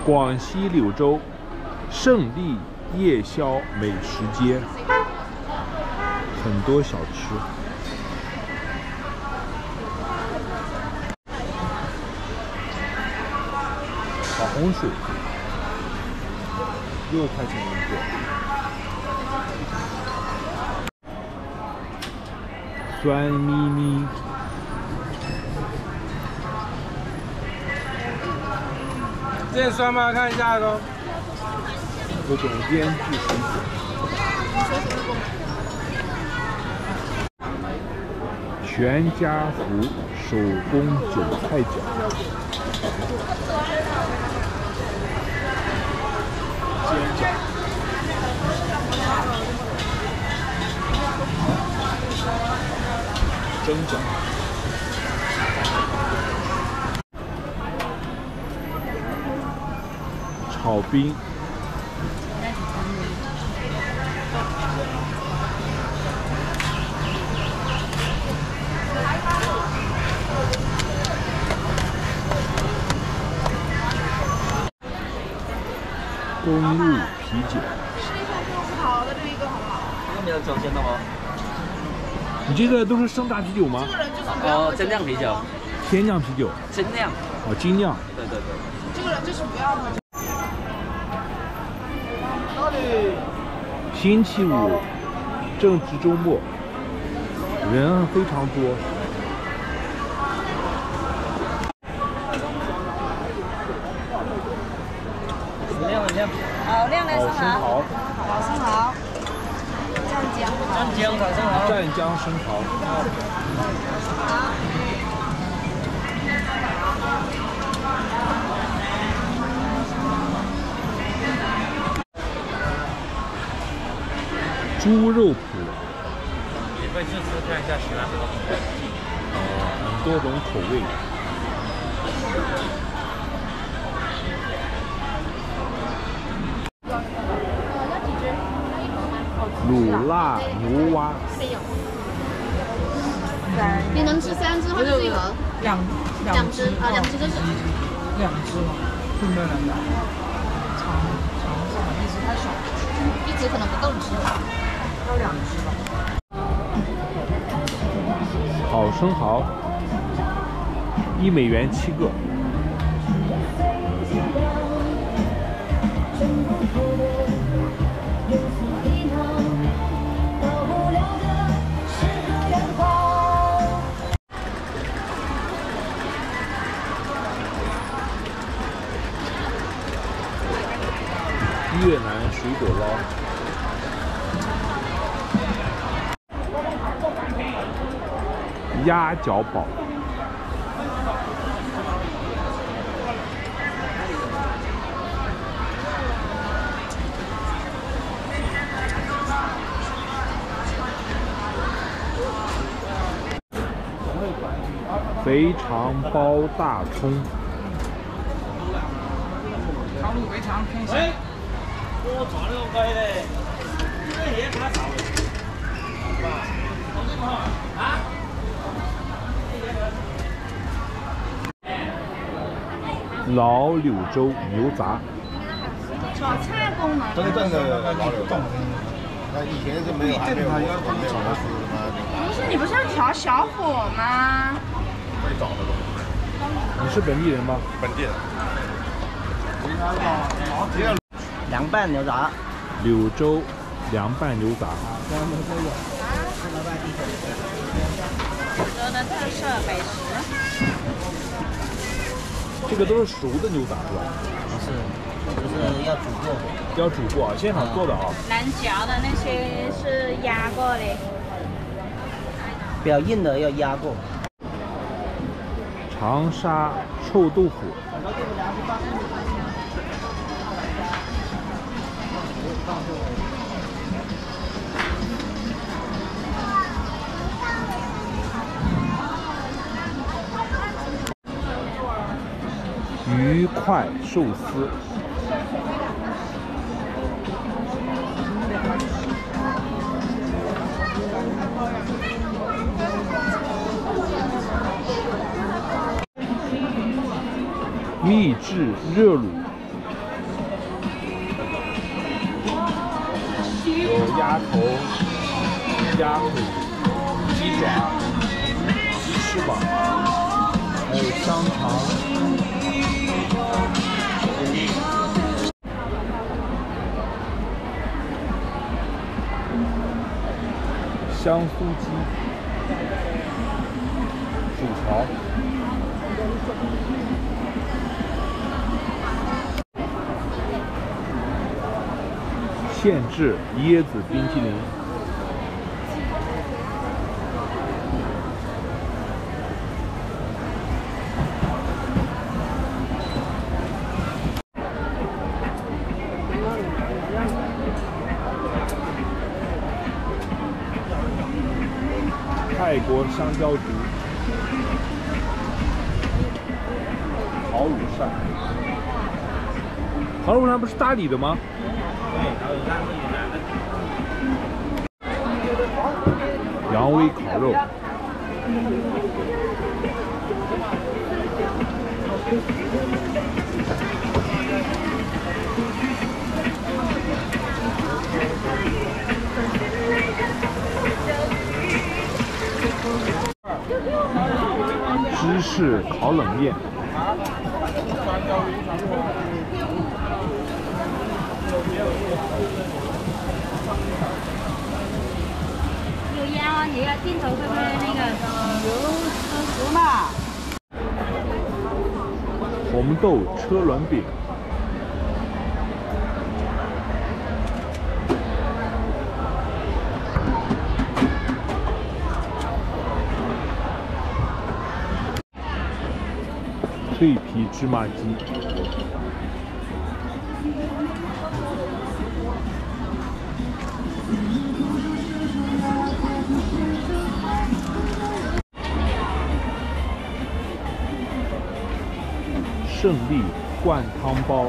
广西柳州胜利夜宵美食街，很多小吃。烤红薯6块钱一个，酸咪咪。 这酸吗？看一下喽。 各种腌制水果，全家福手工韭菜饺，煎饺，蒸饺。 炒冰，公路啤酒。 试一下这种好的这一个好不好？ 这个没有酒精的吗？ 你这个都是生榨啤酒吗？ 这个人就是不要喝酒。 精酿啤酒。 天酿啤酒。 精酿。 哦，精酿。 对对对。 这个人就是不要喝酒。 星期五正值周末，人非常多。 亮亮。 好亮的生蚝。 好生蚝。 湛江生蚝。 湛江生蚝。猪肉脯， 免费试吃看一下喜欢什么口味。 很多种口味。卤辣牛蛙。 你能吃3只或者是1盒？ 两只啊，2只就是。 2只嘛，顺便2个。尝一只太少 ，1只可能不够吃。 要2只吧。 好生蚝，1美元7个。越南水果捞，鸭脚煲，肥肠包大葱。 烤卤肥肠偏咸。 我抓那个龟嘞，这也太少了，啊？ 老柳州牛杂， 炒菜功能。 真正的老柳州，那以前是没有，还没有炒的熟的吗？ 不是，你不是要调小火吗？ 会找的东西。 你是本地人吗？ 本地人。 凉拌牛杂， 柳州凉拌牛杂。 我们都有。 柳州的特色美食。 这个都是熟的牛杂是吧？ 不是，就是要煮过。 要煮过啊，现场做的啊。 难嚼的那些是压过的。 比较硬的要压过。 长沙臭豆腐。 鱼块寿司，秘制热卤， 有鸭头、鸭腿、鸡爪、鸡翅膀，还有香肠。香酥鸡、薯条。现制椰子冰淇淋，泰国香蕉菊，烤乳扇。烤乳扇不是大理的吗？ 羊威烤肉，芝士烤冷面。 有鸭啊，你要镜头会不会那个？ 有嘛？ 红豆车轮饼，脆皮芝麻鸡。 胜利灌汤包，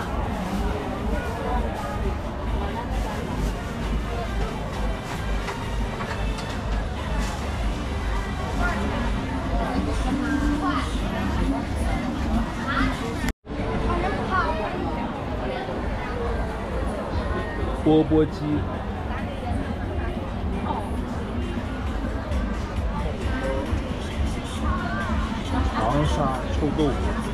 钵钵鸡，长沙臭豆腐。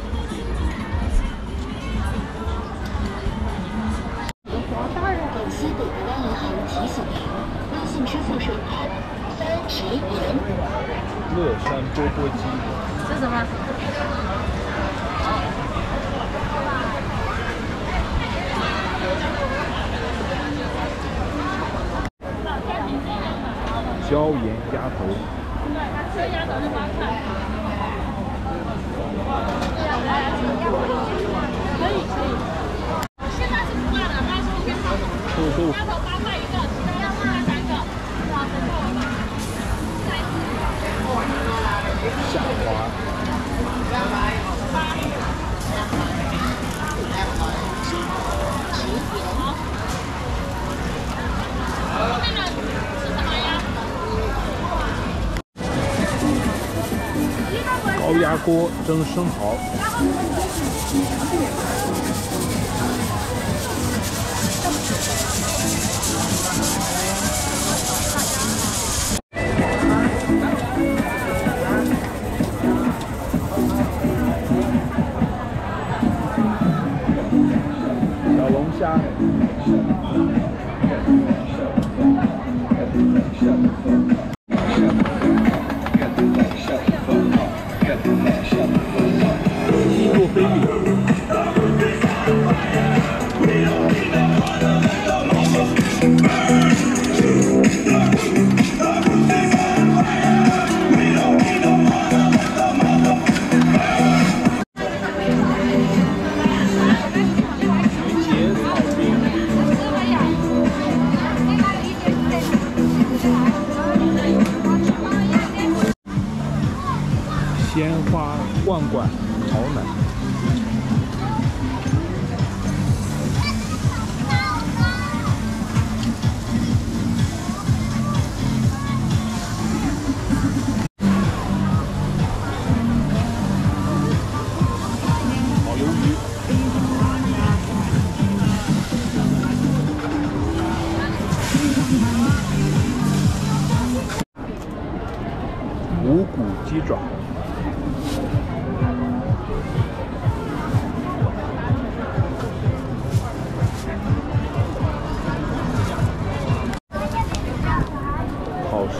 西北国安银行提醒您，微信支付税款30元。 乐山钵钵鸡， 这什么？ 椒盐鸭头， 鸭头是8块。可以可以。现在是不辣的，但是我先炒。 臭豆腐。 鸭头8块一个，其他要8块3个。哇，真的吗？ 下滑。高压锅蒸生蚝。小龙虾。印度飞饼。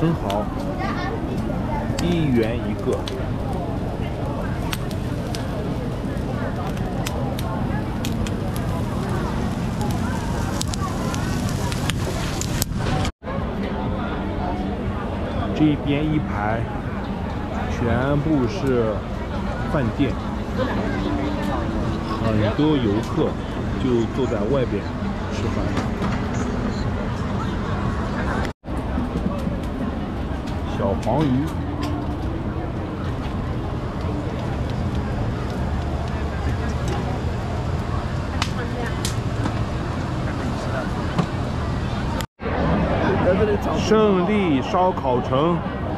生蚝，1元1个。这边一排全部是饭店，很多游客就坐在外边吃饭。小黄鱼，胜利烧烤城，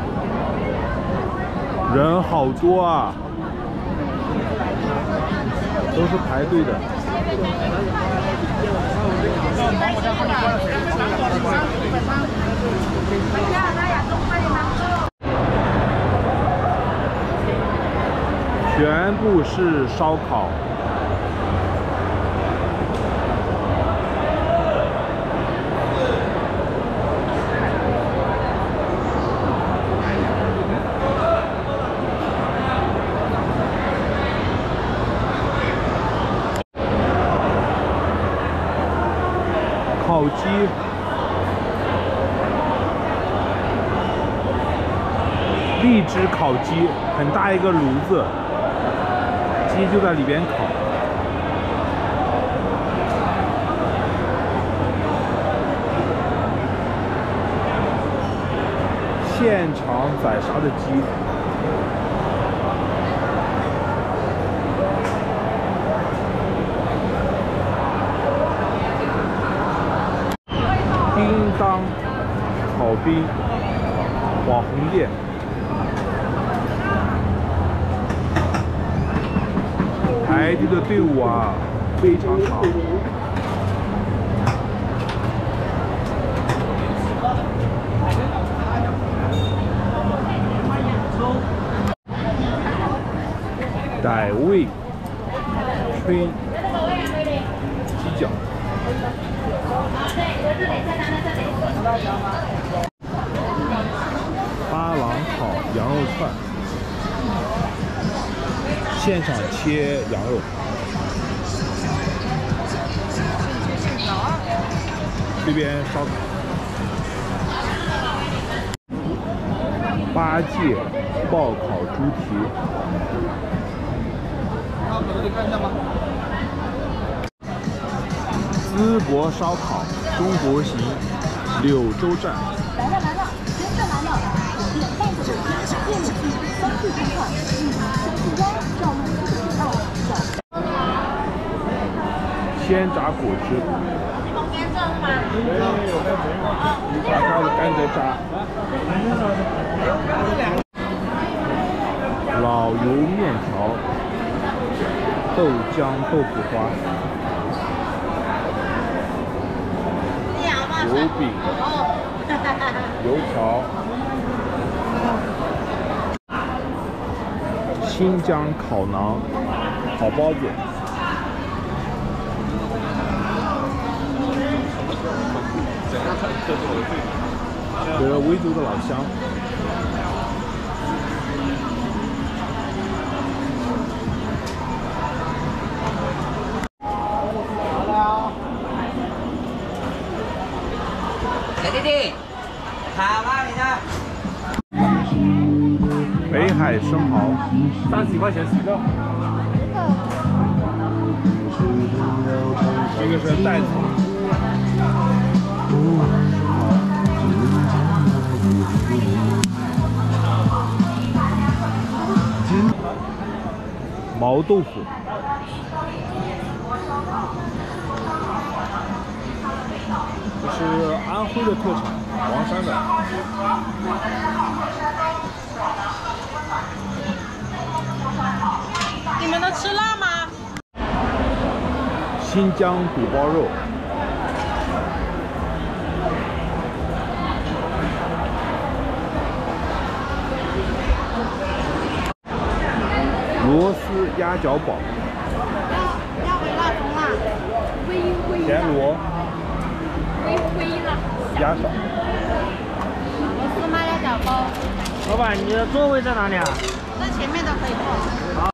人好多啊，都是排队的。全部是烧烤。烤鸡，荔枝烤鸡，很大一个炉子，鸡就在里边烤。现场宰杀的鸡。叮当炒冰网红店，排队的队伍啊非常长。傣味吹鸡脚。巴郎烤羊肉串，现场切羊肉。这边烧烤。八戒爆烤猪蹄。淄博烧烤中国行，柳州站。 来了，真的来了！点半个手机，电子机3次付款，1张照用4.2。 鲜榨果汁。炸糕的甘蔗渣。老油面条，豆浆豆腐花。油饼、油条、新疆烤馕、烤包子，这是维族的老乡。 弟弟，好吗？你呢？ 北海生蚝 30几块钱10个。 这个是袋子。毛豆腐。这是安徽的特产，黄山的。 你们都吃辣吗？ 新疆肚包肉。螺丝鸭脚煲。 要微辣中辣，微田螺。 微辣。 鸭少。 螺丝吗？鸭脚小包。 老板，你的座位在哪里啊？ 在前面的可以坐。 好。